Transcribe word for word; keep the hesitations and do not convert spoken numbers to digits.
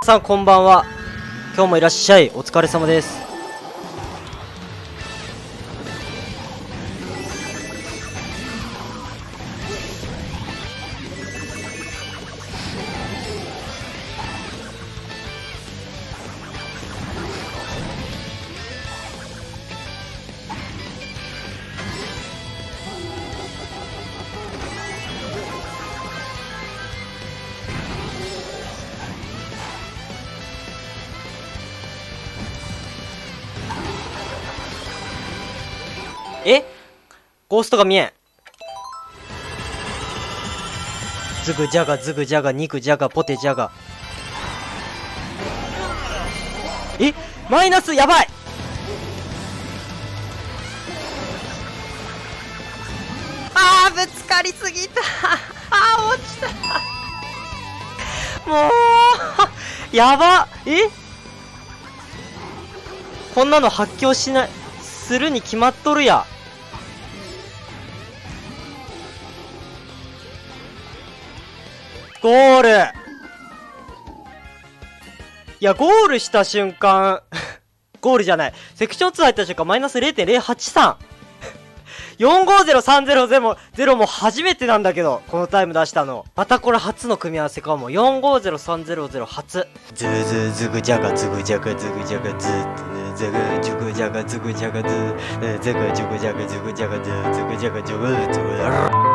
皆さんこんばんは。今日もいらっしゃい。お疲れ様です。え？ゴーストが見えん。ズグジャガズグジャガ肉ジャガポテジャガ。え？マイナスやばい。あーぶつかりすぎた。あー落ちた。もうやば。え？こんなの発狂しないするに決まっとるや。ゴール。いや、ゴールした瞬間、ゴールじゃない。セクションツー入った瞬間、マイナス れいてんぜろはちさん。よんごーぜろさんぜろゼロも初めてなんだけど、このタイム出したの。またこれ初の組み合わせかも。よんごーぜろさんぜろゼロ初。ズーズーズグジャガズグジャガズグジャガズーズグジュグジャガズグジャガズーズグジュグジャガズグジャガズーズグジャガジュグズグ